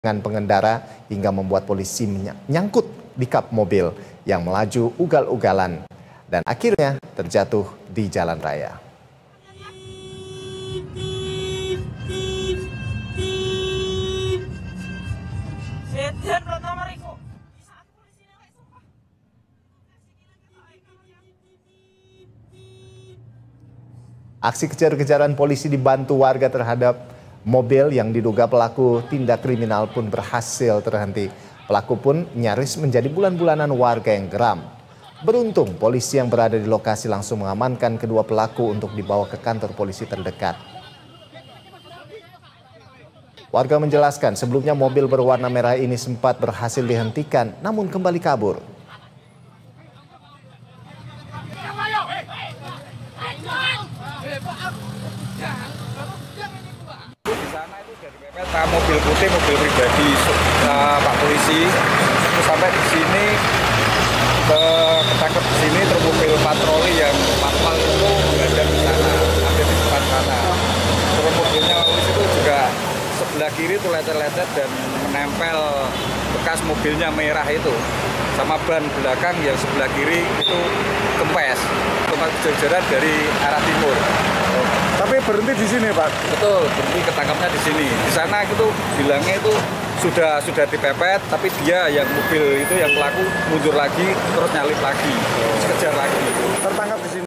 dengan pengendara hingga membuat polisi nyangkut di kap mobil yang melaju ugal-ugalan dan akhirnya terjatuh di jalan raya. Aksi kejar-kejaran polisi dibantu warga terhadap mobil yang diduga pelaku tindak kriminal pun berhasil terhenti. Pelaku pun nyaris menjadi bulan-bulanan warga yang geram. Beruntung polisi yang berada di lokasi langsung mengamankan kedua pelaku untuk dibawa ke kantor polisi terdekat. Warga menjelaskan sebelumnya mobil berwarna merah ini sempat berhasil dihentikan namun kembali kabur. Di sana itu sudah dipepet mobil putih, mobil pribadi Pak Polisi. Terus sampai di sini ketangkep di sini terus mobil patroli yang manual itu menghadap di sana, hampir di depan sana. Terus mobilnya polisi itu juga sebelah kiri itu lecet-lecet dan menempel bekas mobilnya merah itu sama ban belakang yang sebelah kiri itu kempes. Kejar-kejaran dari arah timur. Tapi berhenti di sini, Pak? Betul, berhenti ketangkapnya di sini. Di sana itu bilangnya itu sudah dipepet, tapi dia yang mobil itu yang pelaku mundur lagi terus nyalip lagi, kejar lagi. Tertangkap di sini.